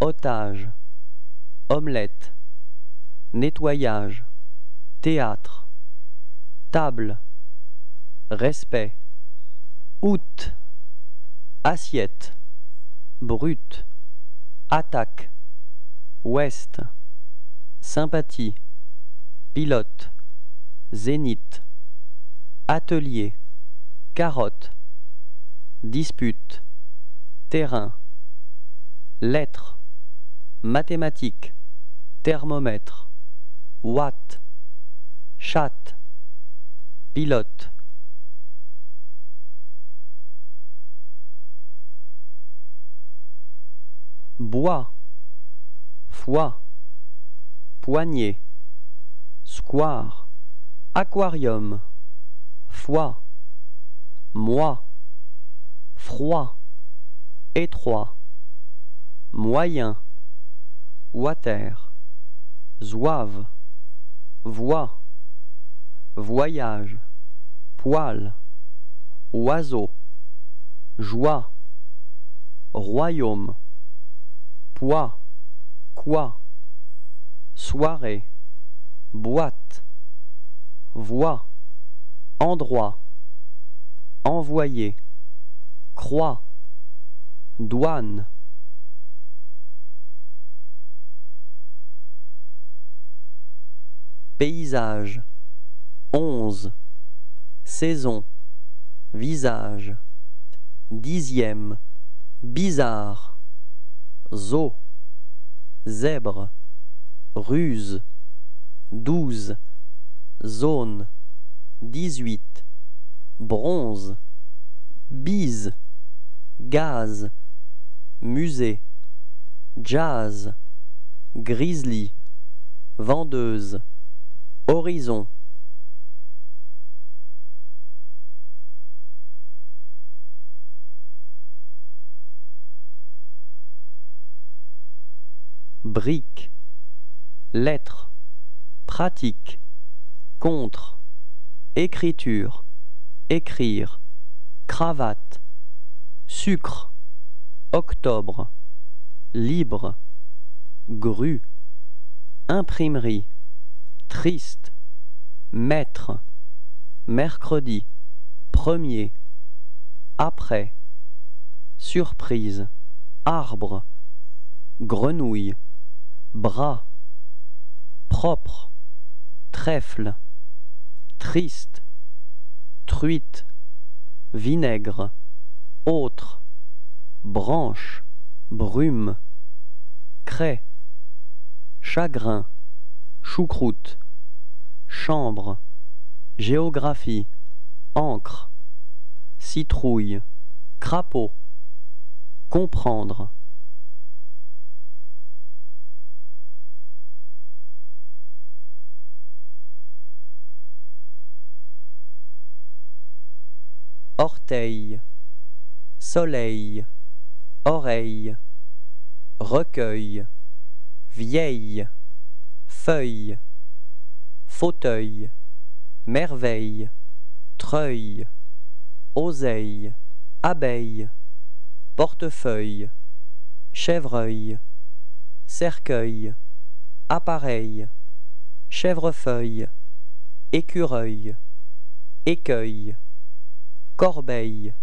otage, omelette, nettoyage, théâtre, table, respect, août, assiette, brut, attaque, ouest, sympathie, pilote, zénith, atelier, carotte, dispute, terrain, lettres, mathématiques, thermomètre, watt, chatte, pilote. Bois, foie, poignée, square, aquarium, foie, moi, froid, étroit, moyen, water, zouave, voix, voyage, poil, oiseau, joie, royaume, poids, quoi, soirée, boîte, voix, endroit, envoyer, croix, douane. Paysage, 11, saison, visage, 10e, bizarre, zoo, zèbre, ruse, 12, zone, 18, bronze, bise, gaz, musée, jazz, grizzly, vendeuse, horizon. Brique, lettre, pratique, contre, écriture, écrire, cravate, sucre, octobre, libre, grue, imprimerie, triste, maître, mercredi, premier, après, surprise, arbre, grenouille, bras, propre, trèfle, triste, truite, vinaigre, autre, branche, brume, craie, chagrin, choucroute, chambre, géographie, encre, citrouille, crapaud, comprendre. Orteil, soleil, oreille, recueil, vieille, feuille, fauteuil, merveille, treuil, oseille, abeille, portefeuille, chevreuil, cercueil, appareil, chèvrefeuille, écureuil, écueil, corbeille,